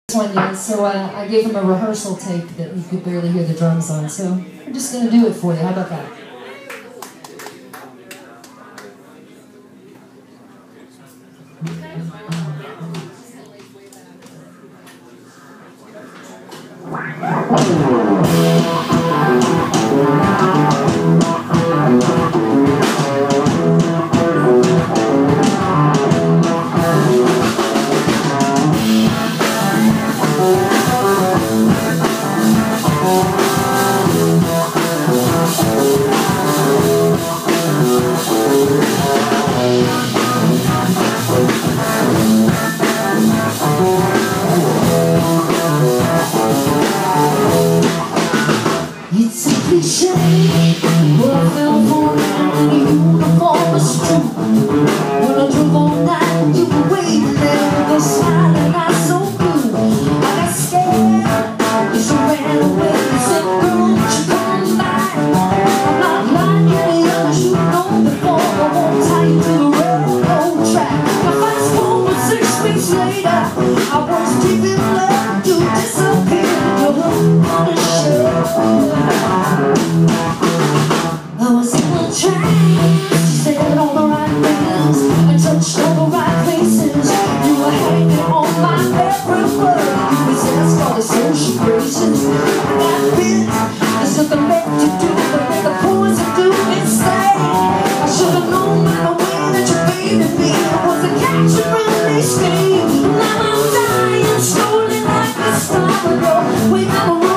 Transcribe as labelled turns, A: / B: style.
A: one yet, so I gave him a rehearsal tape that you could barely hear the drums on, so I'm just going to do it for you. How about that?
B: It's a cliche, but I fell for it in a uniform is true. When I drove all night, you were waiting there with a smile and not so blue. I got scared, you ran away. You said, girl, won't you come back? I'm not lying, you're the other you know before. I won't tie you to the railroad track. Now fast forward 6 weeks later, I was deep in love, you disappeared. You're on the show. I was in a trance, you said all the right things, I touched all the right places. You were hanging on my every word. You possessed all the social graces. That bit, there's nothing left to do but make a poison do insane. I should have known by the way that you faded me it was a catch and release scheme. Now I'm dying slowly like a star. We got a